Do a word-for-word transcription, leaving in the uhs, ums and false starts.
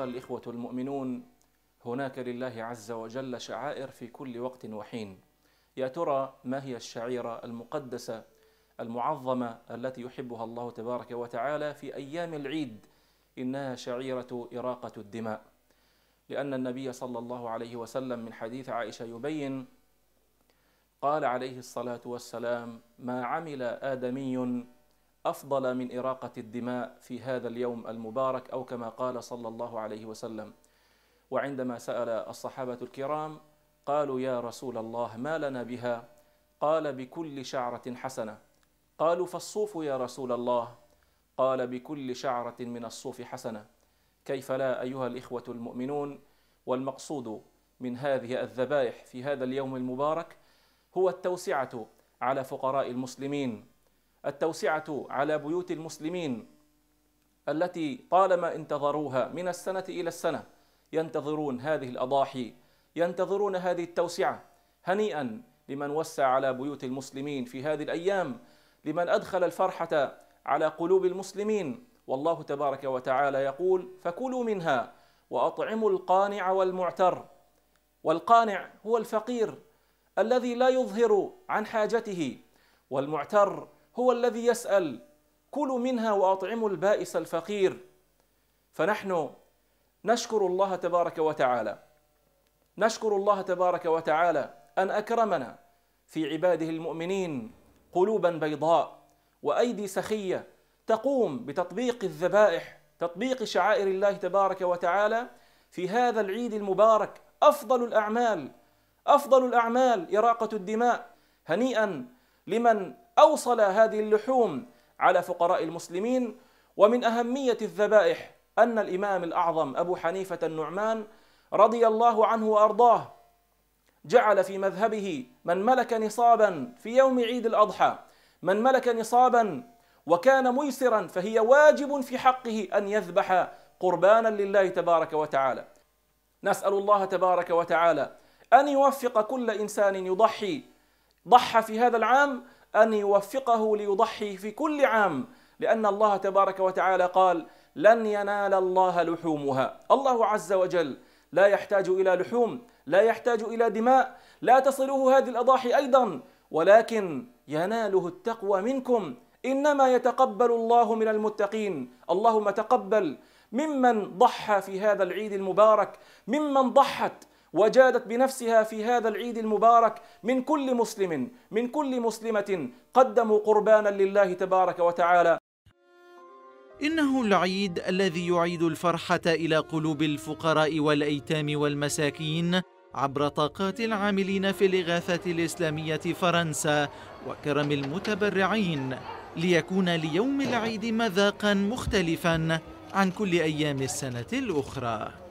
الإخوة المؤمنون، هناك لله عز وجل شعائر في كل وقت وحين. يا ترى ما هي الشعيرة المقدسة المعظمة التي يحبها الله تبارك وتعالى في أيام العيد؟ إنها شعيرة إراقة الدماء، لأن النبي صلى الله عليه وسلم من حديث عائشة يبين، قال عليه الصلاة والسلام: ما عمل آدمي أفضل من إراقة الدماء في هذا اليوم المبارك، أو كما قال صلى الله عليه وسلم. وعندما سأل الصحابة الكرام قالوا: يا رسول الله ما لنا بها؟ قال: بكل شعرة حسنة. قالوا: فالصوف يا رسول الله؟ قال: بكل شعرة من الصوف حسنة. كيف لا أيها الإخوة المؤمنون؟ والمقصود من هذه الذبائح في هذا اليوم المبارك هو التوسعة على فقراء المسلمين، التوسعة على بيوت المسلمين التي طالما انتظروها من السنة إلى السنة، ينتظرون هذه الأضاحي، ينتظرون هذه التوسعة. هنيئا لمن وسع على بيوت المسلمين في هذه الأيام، لمن أدخل الفرحة على قلوب المسلمين. والله تبارك وتعالى يقول: فكلوا منها وأطعموا القانع والمعتر. والقانع هو الفقير الذي لا يظهر عن حاجته، والمعتر هو الذي يسأل. كلوا منها وأطعموا البائس الفقير. فنحن نشكر الله تبارك وتعالى، نشكر الله تبارك وتعالى أن أكرمنا في عباده المؤمنين قلوبا بيضاء وأيدي سخية تقوم بتطبيق الذبائح، تطبيق شعائر الله تبارك وتعالى في هذا العيد المبارك. أفضل الأعمال، أفضل الأعمال إراقة الدماء. هنيئا لمن أوصل هذه اللحوم على فقراء المسلمين. ومن أهمية الذبائح أن الإمام الأعظم أبو حنيفة النعمان رضي الله عنه وأرضاه جعل في مذهبه من ملك نصابا في يوم عيد الأضحى، من ملك نصابا وكان ميسرا، فهي واجب في حقه أن يذبح قربانا لله تبارك وتعالى. نسأل الله تبارك وتعالى أن يوفق كل إنسان يضحي ضحى في هذا العام، أن يوفقه ليضحي في كل عام، لأن الله تبارك وتعالى قال: لن ينال الله لحومها. الله عز وجل لا يحتاج إلى لحوم، لا يحتاج إلى دماء، لا تصله هذه الأضاحي أيضا، ولكن يناله التقوى منكم. إنما يتقبل الله من المتقين. اللهم تقبل ممن ضحى في هذا العيد المبارك، ممن ضحت وجادت بنفسها في هذا العيد المبارك، من كل مسلم، من كل مسلمة قدموا قربانا لله تبارك وتعالى. إنه العيد الذي يعيد الفرحة إلى قلوب الفقراء والأيتام والمساكين عبر طاقات العاملين في الإغاثة الإسلامية فرنسا وكرم المتبرعين، ليكون ليوم العيد مذاقا مختلفا عن كل أيام السنة الأخرى.